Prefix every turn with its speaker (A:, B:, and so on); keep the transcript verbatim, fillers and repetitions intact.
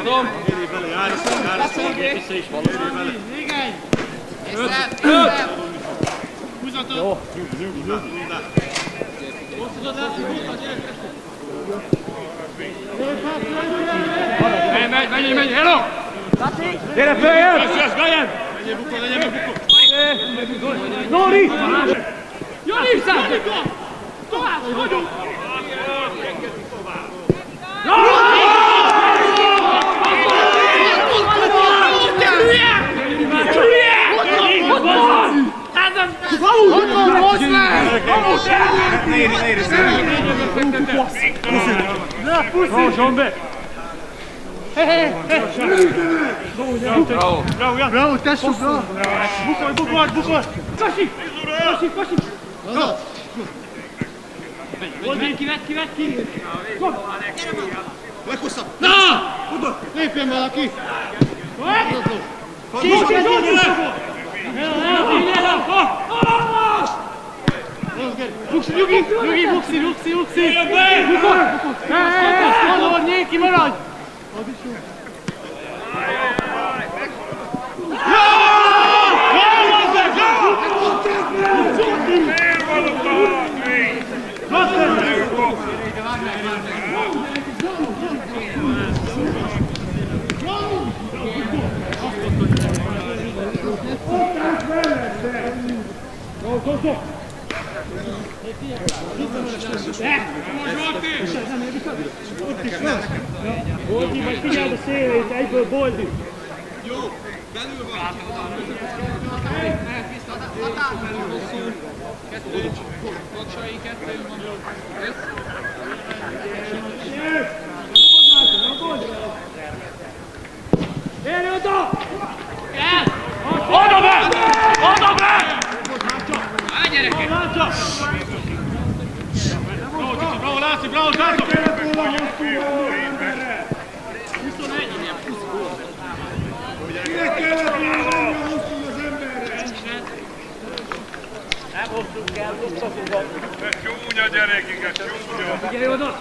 A: Adom!
B: Érj bele, járj, járj, vissza is van. Érj bele.
C: Igen!
A: Öt! Öt!
C: Húzatot!
B: Jó, nyugi, nyugi, nyugi.
A: Menj, menj, menj, menj, hello!
B: Gyere följebb! Jössz, Gajen! Menjél bukó, legyen meg bukó! Nóri!
A: Jani, Jani!
C: Tovább, vagyunk!
B: Ne éri, ne éri,
C: Bravo, Zsombe!
A: Bravo!
B: Bravo, Jan!
C: Bravo, tesszük, bravo!
B: Bukolj, bukolj, bukolj!
C: Kasi! Kasi, kasi! Oldén, kivett, kivett, ki!
B: Leghosszabb!
C: Na! Lépjen valaki!
B: Bukolj, bukolj!
C: Buksi, nyugi, nyugi, buksi, buksi, buksi! Bukor! Bukor, nyéki, maradj! Boldi, majd figyeld a szélét, egyből Boldi!
B: Jó, belül van!
A: Kettő, Kocsai, kettő van.
C: Érj oda!
A: Oda be! Oda be! Állj, gyerekek!
B: Bravo, Cici, bravo, László, bravo, Zsászló!
C: huszonegy, ilyen plusz gól.
B: Kinek kellett volna menni a hosszú az emberre?
C: Nem hoztunk el, hoztatunk.
D: Csúnya gyerekeket, csúnya!
C: Figyelj oda!